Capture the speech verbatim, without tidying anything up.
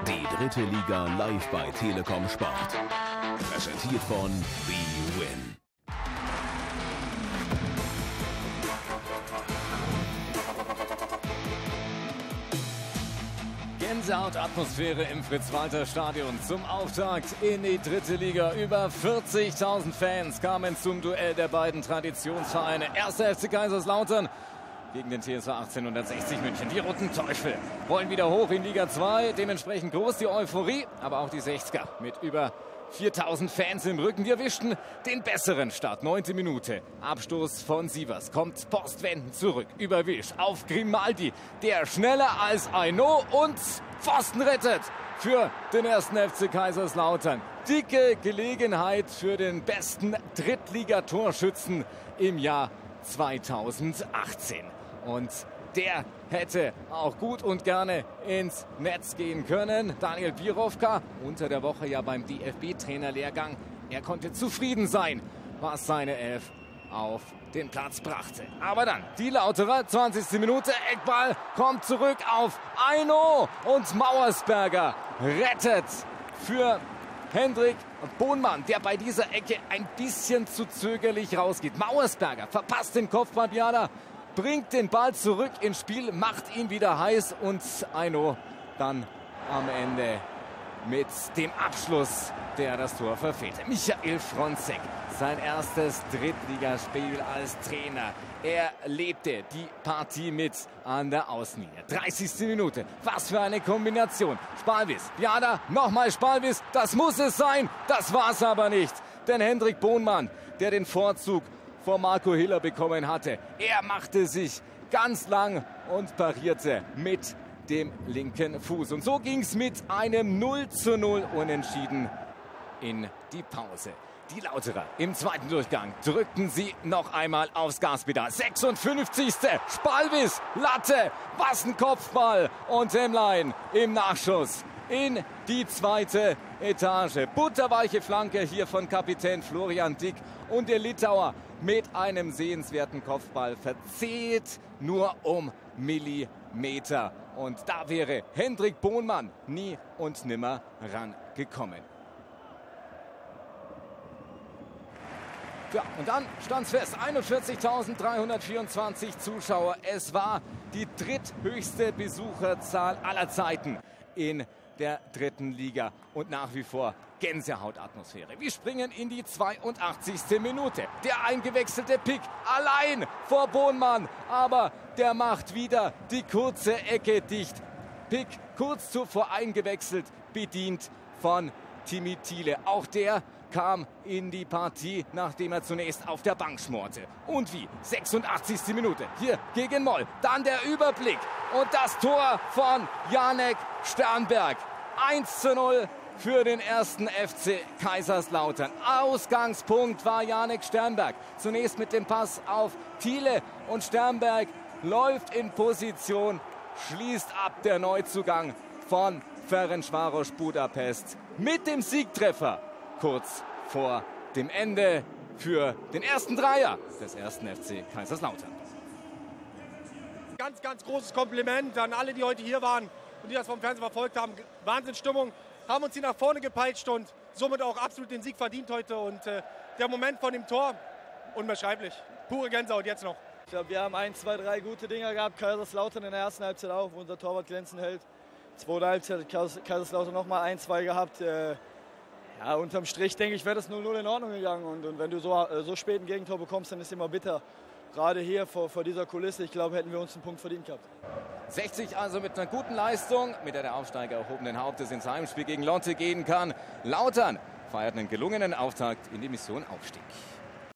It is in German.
Die dritte Liga live bei Telekom Sport. Präsentiert von bwin. Gänsehaut-Atmosphäre im Fritz-Walter-Stadion zum Auftakt in die dritte Liga. Über vierzigtausend Fans kamen zum Duell der beiden Traditionsvereine. Erster F C Kaiserslautern gegen den T S V achtzehnhundertsechzig München. Die Roten Teufel wollen wieder hoch in Liga zwei. Dementsprechend groß die Euphorie, aber auch die sechziger mit über viertausend Fans im Rücken. Die erwischten den besseren Start. Neunte Minute. Abstoß von Sievers. Kommt postwendend zurück. Über Wilsch auf Grimaldi. Der schneller als Aino und Pfosten rettet für den ersten F C Kaiserslautern. Dicke Gelegenheit für den besten Drittligatorschützen im Jahr zweitausendachtzehn. Und der hätte auch gut und gerne ins Netz gehen können. Daniel Birovka, unter der Woche ja beim D F B-Trainerlehrgang. Er konnte zufrieden sein, was seine Elf auf den Platz brachte. Aber dann die Lauterer, zwanzigste Minute, Eckball kommt zurück auf Aino und Mauersberger rettet für Hendrik Bohnmann, der bei dieser Ecke ein bisschen zu zögerlich rausgeht. Mauersberger verpasst den Kopfball, Biada bringt den Ball zurück ins Spiel, macht ihn wieder heiß und Aino dann am Ende mit dem Abschluss, der das Tor verfehlte. Michael Fronzek, sein erstes Drittligaspiel als Trainer. Er lebte die Partie mit an der Außenlinie. dreißigste Minute. Was für eine Kombination. Spalvis, Biada, nochmal Spalvis. Das muss es sein. Das war's aber nicht. Denn Hendrik Bohnmann, der den Vorzug vor Marco Hiller bekommen hatte, er machte sich ganz lang und parierte mit dem linken Fuß. Und so ging es mit einem null zu null Unentschieden in die Pause. Die Lauterer im zweiten Durchgang drückten sie noch einmal aufs Gaspedal. sechsundfünfzigste Spalvis, Latte, was ein Kopfball. Und Hemlein im Nachschuss in die zweite Etage. Butterweiche Flanke hier von Kapitän Florian Dick. Und der Litauer mit einem sehenswerten Kopfball verzählt nur um Millimeter. Und da wäre Hendrik Bohnmann nie und nimmer rangekommen. Ja, und dann stand es fest, einundvierzigtausenddreihundertvierundzwanzig Zuschauer. Es war die dritthöchste Besucherzahl aller Zeiten in der dritten Liga. Und nach wie vor Gänsehautatmosphäre. Wir springen in die zweiundachtzigste Minute. Der eingewechselte Pick allein vor Bohnmann. Aber der macht wieder die kurze Ecke dicht. Pick kurz zuvor eingewechselt, bedient von Timmy Thiele. Auch der kam in die Partie, nachdem er zunächst auf der Bank schmorte. Und wie? sechsundachtzigste Minute. Hier gegen Moll. Dann der Überblick. Und das Tor von Janek Sternberg. eins zu null für den ersten F C Kaiserslautern. Ausgangspunkt war Janek Sternberg. Zunächst mit dem Pass auf Thiele. Und Sternberg läuft in Position, schließt ab der Neuzugang von Ferencváros Budapest mit dem Siegtreffer kurz vor dem Ende für den ersten Dreier des ersten F C Kaiserslautern. Ganz, ganz großes Kompliment an alle, die heute hier waren und die das vom Fernsehen verfolgt haben. Wahnsinnsstimmung, haben uns hier nach vorne gepeitscht und somit auch absolut den Sieg verdient heute. Und äh, der Moment von dem Tor, unbeschreiblich. Pure Gänsehaut jetzt noch. Ich glaube, wir haben ein, zwei, drei gute Dinger gehabt. Kaiserslautern in der ersten Halbzeit auch, wo unser Torwart glänzend hält. Zweite Halbzeit hat Kaiserslautern noch mal ein, zwei gehabt. Äh, ja, unterm Strich, denke ich, wäre das null null in Ordnung gegangen. Und, und wenn du so, äh, so spät ein Gegentor bekommst, dann ist es immer bitter. Gerade hier vor, vor dieser Kulisse, ich glaube, hätten wir uns einen Punkt verdient gehabt. sechzig also mit einer guten Leistung, mit der der Aufsteiger erhobenen Hauptes ins Heimspiel gegen Lotte gehen kann. Lautern feiert einen gelungenen Auftakt in die Mission Aufstieg.